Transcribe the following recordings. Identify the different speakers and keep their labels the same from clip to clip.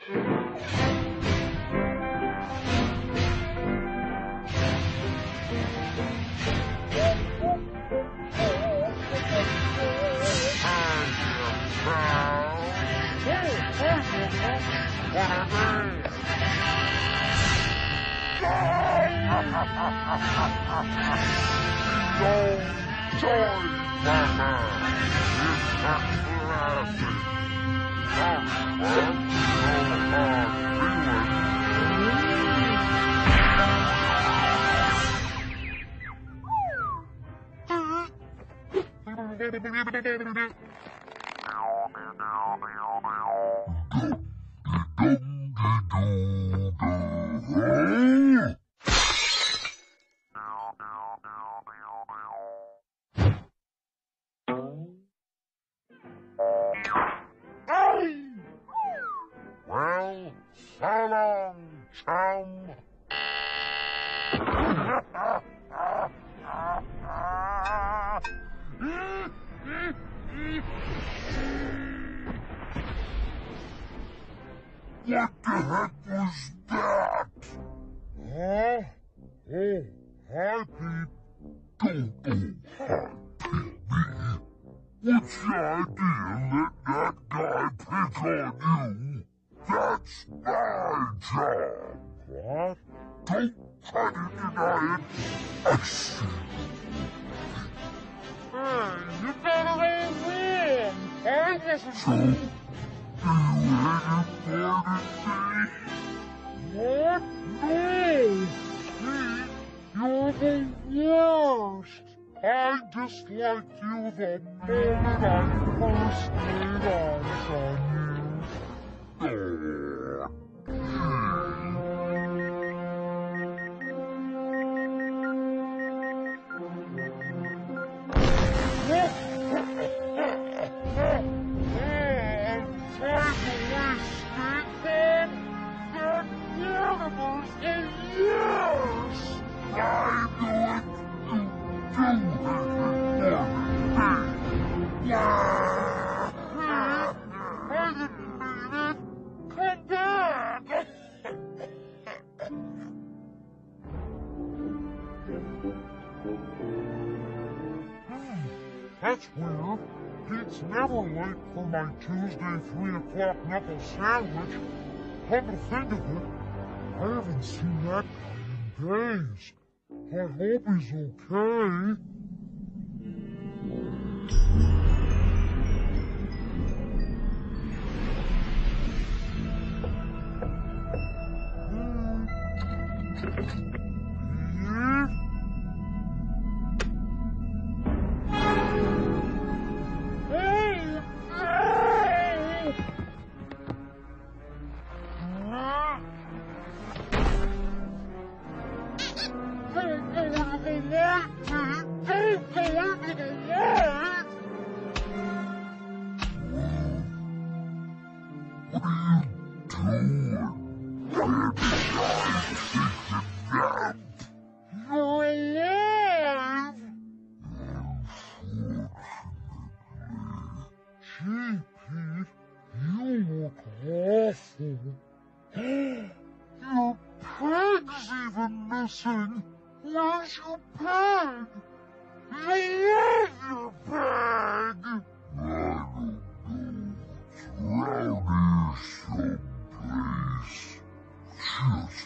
Speaker 1: Well, so long, chum. What the heck was that? Huh? Oh, hi, Pete. Don't hi, Pete. What's the idea let that guy pick on you? That's my job. What? Don't try to deny it. I see.
Speaker 2: You better win. I wasn't.
Speaker 1: So, do you have your party?
Speaker 2: What? No!
Speaker 1: Pete,
Speaker 2: You're the worst!
Speaker 1: I disliked you the moment I first laid eyes on you. That's weird. Pete's never late for my Tuesday 3 o'clock knuckle sandwich. Come to think of it, I haven't seen that guy in days. I hope he's okay. Gee, Pete, you look awful. Your peg's even missing. Where's your peg? I love your peg. I don't know. It's around here someplace. Just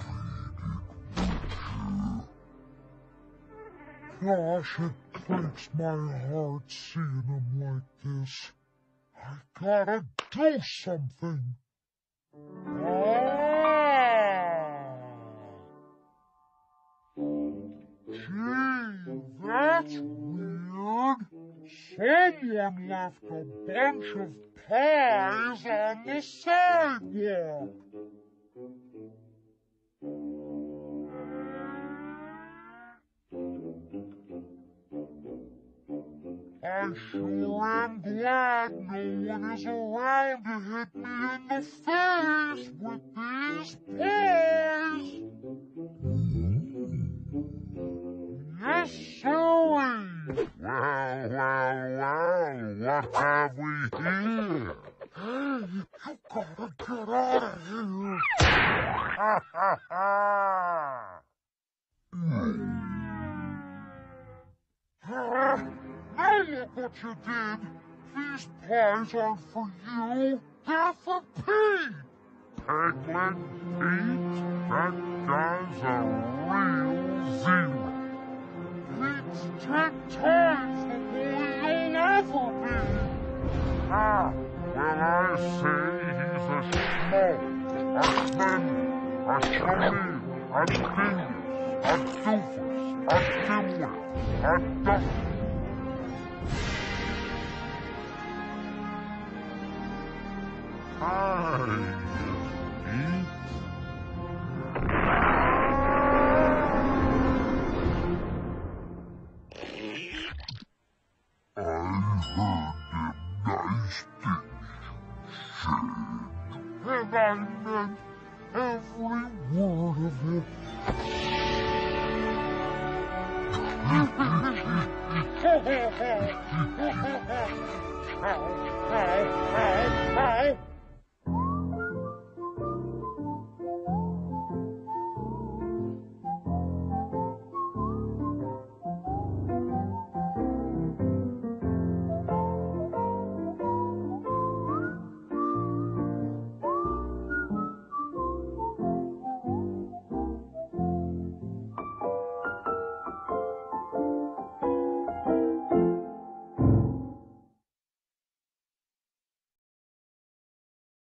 Speaker 1: gosh, it breaks my heart seeing him like this. I gotta do something. Gee, that's weird. Someone left a bunch of pies on the sidewalk. I sure am glad no one is around to hit me in the face with these pies. Yes, sirree. Well, what have we here? Hey, you gotta get out of pies aren't for you, they're for Pete. Pegleg Pete, that guy's a real zero. Pete's 10 times the boy you'll ever be. Ah, well, I say he's a schmo, a schmender, a schlemiel, a dingus, a doofus, a dimwit, a duffy. Hi, Pete. I heard them nice things you said, and I meant every word of it.
Speaker 2: Hey,